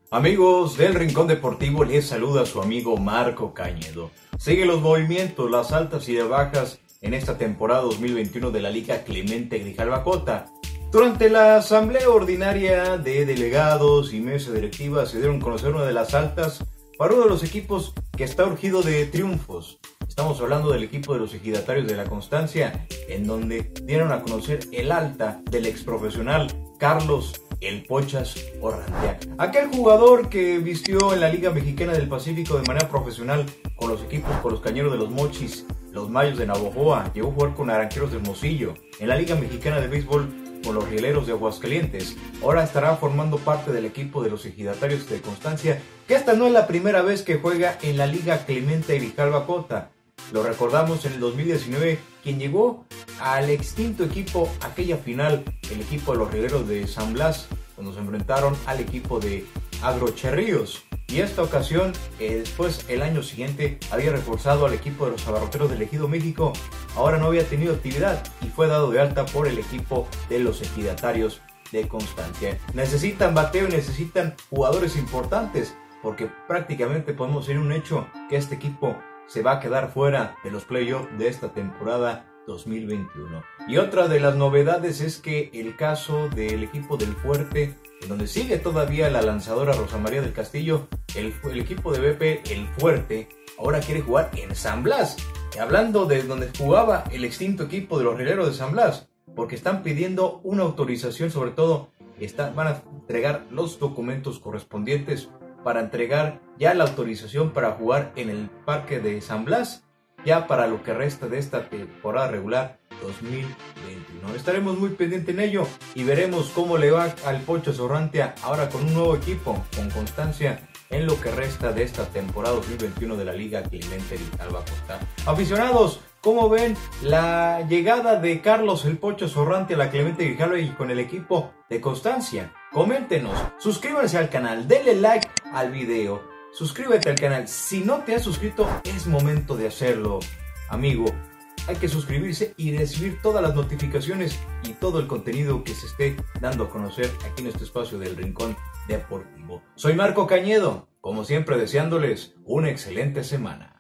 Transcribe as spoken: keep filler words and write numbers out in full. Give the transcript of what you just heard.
Amigos del Rincón Deportivo, les saluda su amigo Marco Cañedo. Sigue los movimientos, las altas y de bajas en esta temporada dos mil veintiuno de la Liga Clemente Grijalva Cota. Durante la asamblea ordinaria de delegados y mesa directiva se dieron a conocer una de las altas para uno de los equipos que está urgido de triunfos. Estamos hablando del equipo de los ejidatarios de la Constancia, en donde dieron a conocer el alta del exprofesional Carlos El Pochas Orrantia. Aquel jugador que vistió en la Liga Mexicana del Pacífico de manera profesional con los equipos, con los Cañeros de los Mochis, los Mayos de Navojoa, llegó a jugar con Naranjeros de Hermosillo, en la Liga Mexicana de Béisbol con los Rieleros de Aguascalientes. Ahora estará formando parte del equipo de los ejidatarios de Constancia, que esta no es la primera vez que juega en la Liga Clemente Grijalva Cota. Lo recordamos en el dos mil diecinueve, quien llegó al extinto equipo, aquella final, el equipo de los Rieleros de San Blas, cuando se enfrentaron al equipo de Agrocherríos. Y esta ocasión, eh, después el año siguiente, había reforzado al equipo de los Abarroteros del Ejido México. Ahora no había tenido actividad y fue dado de alta por el equipo de los ejidatarios de Constancia. Necesitan bateo y necesitan jugadores importantes, porque prácticamente podemos decir un hecho que este equipo se va a quedar fuera de los playoffs de esta temporada dos mil veintiuno. Y otra de las novedades es que el caso del equipo del Fuerte, en donde sigue todavía la lanzadora Rosa María del Castillo, el, el equipo de B P, el Fuerte, ahora quiere jugar en San Blas. Y hablando de donde jugaba el extinto equipo de los Rieleros de San Blas, porque están pidiendo una autorización, sobre todo está, van a entregar los documentos correspondientes para entregar ya la autorización para jugar en el Parque de San Blas, ya para lo que resta de esta temporada regular dos mil veintiuno. Estaremos muy pendientes en ello y veremos cómo le va al Pochas Orrantia ahora con un nuevo equipo, con Constancia, en lo que resta de esta temporada dos mil veintiuno de la Liga Clemente Grijalva Cota. Aficionados, ¿cómo ven la llegada de Carlos El Pochas Orrantia a la Clemente Grijalva y con el equipo de Constancia? Coméntenos, suscríbanse al canal, denle like al video, suscríbete al canal. Si no te has suscrito, es momento de hacerlo, amigo. Hay que suscribirse y recibir todas las notificaciones y todo el contenido que se esté dando a conocer aquí en este espacio del Rincón Deportivo. Soy Marco Cañedo, como siempre deseándoles una excelente semana.